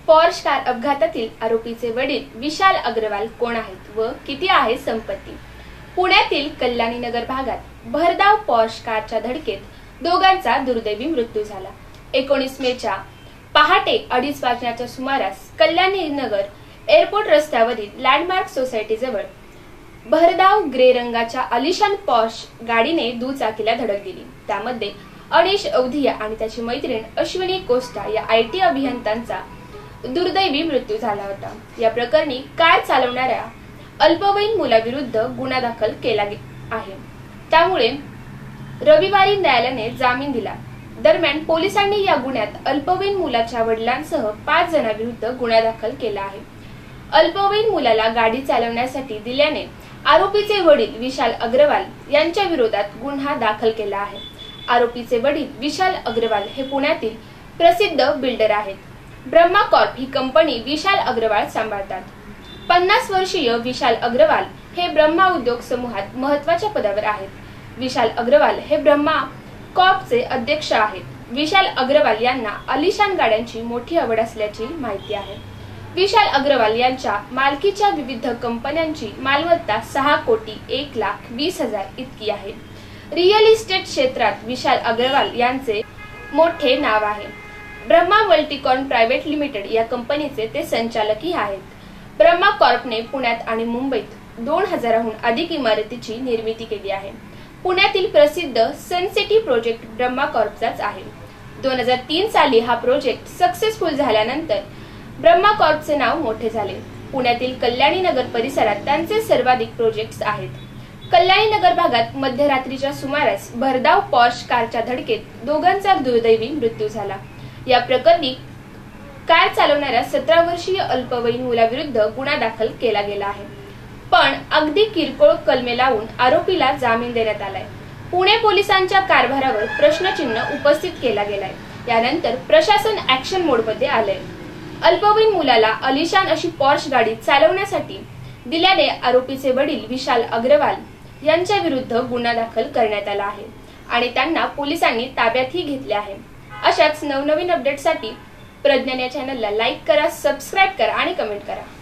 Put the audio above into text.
Porsche car अपघातातील आरोपीचे वडील विशाल अग्रवाल कोण आहेत व किती आहे संपत्ती? पुण्यातील कल्याणी नगर भागात भरधाव पॉर्श कारच्या धडकेत दोघांचा दुर्दैवी मृत्यू झाला। 19 मेच्या पहाटे 2:30 वाजण्याच्या सुमारास कल्याणी नगर एअरपोर्ट रस्त्यावरील लँडमार्क सोसायटी जवळ भरधाव ग्रे रंगाच्या आलिशान पॉर्श गाडीने दुचाकीला धडक दिली। त्यामध्ये अनिश अवधिया आणि त्याची मैत्रीण अश्विनी कोस्टा या IT अभियंत्यांचा दुर्दैवी मृत्यू झाला होता। या प्रकरणी कार चालवणाऱ्या अल्पवयीन मुलाविरुद्ध गुन्हा दाखल केला आहे। त्यामुळे रविवारी न्यायालयाने जामीन दिला। दरम्यान पोलिसांनी या गुन्ह्यात अल्पवयीन मुलाच्या वडिलांसह 5 जणांविरुद्ध गुन्हा दाखल केला आहे। अल्पवयीन मुलाला गाडी चालवण्यासाठी दिल्याने आरोपीचे वडील विशाल अग्रवाल यांच्या विरोधात गुन्हा दाखल केला आहे। आरोपीचे वडील विशाल अग्रवाल हे पुण्यातील प्रसिद्ध बिल्डर आहेत। ब्रह्मा कॉर्प ही कंपनी विशाल अग्रवाल सांभाळतात। 50 वर्षीय विशाल अग्रवाल हे ब्रह्मा उद्योग समूहात महत्त्वाच्या पदावर आहेत। विशाल अग्रवाल हे ब्रह्मा कॉर्पचे अध्यक्ष आहेत। विशाल अग्रवाल यांना आलिशान गाड्यांची मोठी आवड असल्याची माहिती आहे। विशाल अग्रवाल यांच्या मालकीच्या विविध कंपन्यांची मालमत्ता 6,01,20,000 इतकी आहे। रिअल इस्टेट क्षेत्रात विशाल अग्रवाल यांचे मोठे नाव आहे। ब्रह्मा मल्टीकॉर्न प्रायव्हेट लिमिटेड या कंपनीचे ते संचालकही आहेत। ब्रह्मा कॉर्पने पुण्यात आणि मुंबईत 2000हून अधिक इमारतीची निर्मिती केली आहे। पुण्यातील प्रसिद्ध सन सिटी प्रोजेक्ट ब्रह्मा कॉर्पचाच आहे। 2003 साली हा प्रोजेक्ट सक्सेसफुल झाल्यानंतर ब्रह्मा कॉर्पचे नाव मोठे झाले। पुण्यातील कल्याणी नगर परिसरात त्यांचे सर्वाधिक प्रोजेक्ट्स आहेत। कल्याणी नगर भागात मध्यरात्रीच्या सुमारास भरधाव पॉर्श कारच्या धडकेत दोघांचा दुर्दैवी मृत्यू झाला। या प्रकरणी कार चालवणाऱ्या 17 वर्षीय अल्पवयीन मुलाविरुद्ध गुन्हा दाखल केला गेला आहे। पण अगदी किरकोळ कलमे लावून आरोपीला जामीन देण्यात आलाय। पुणे पोलिसांच्या कारभारावर प्रश्नचिन्ह उपस्थित केला गेलाय। यानंतर प्रशासन ऍक्शन मोडमध्ये आलंय। अल्पवयीन मुलाला आलिशान अशी पॉर्श गाडी चालवण्यासाठी दिल्याने आरोपीचे वडील विशाल अग्रवाल यांच्या विरुद्ध गुन्हा दाखल करण्यात आला आहे आणि त्यांना पोलिसांनी ताब्यातही घेतले आहे। अशाच नवनवीन अपडेटसाठी प्रज्ञान या चॅनलला लाईक करा, सबस्क्राईब करा आणि कमेंट करा।